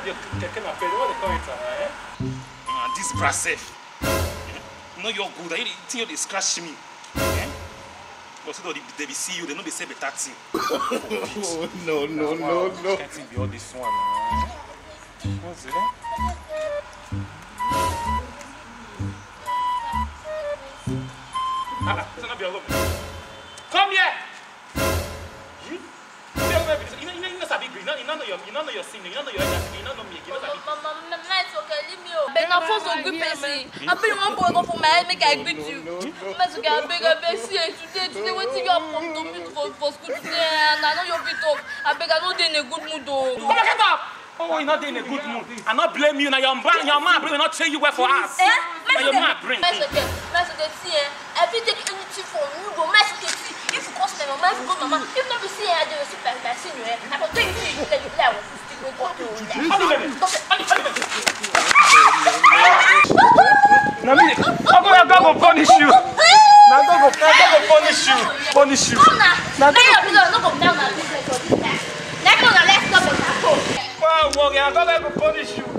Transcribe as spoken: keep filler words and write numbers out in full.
your keke na pay. What they call it, eh? Ah, this brass safe. No, you're good. I think you scratch me. Eh? Because they be see you, they know they say better thing. Oh, no, no, no, no. Can't be all this one. Eh? What's it? Ah, it's not be alone. Come here. You? You know, you know, you know, Sabi Green. You know, you know your, you know your senior. You know your elder. You know me. You know Sabi. Mama, mama, Isoken, leave me. Beg na force on good person. I beg one boy go for my head, make I greet you. Isoken, I beg, I beg, see today, today, wetin you have come to me for for school today, and I know you fit talk. I beg, I no dey in a good mood though. Come on, get up. Oh, you're not in a good mood. I not blame you. Now your man, your man bring not tell you where for us. Eh? But your man bring. Isoken, Isoken, see, eh? I fit take anything from you, but Isoken, see, if you cost my mama, if you go mama, if not be see, I dey receive by by senior, eh? I go tell you, see, let you play, I will stick with God. Now me, I'm gonna go punish you. Now go go, now go punish you, punish you. Now go your business, no go down my business. Let's go, let's go, let's go. Wow, I'm gonna go punish you.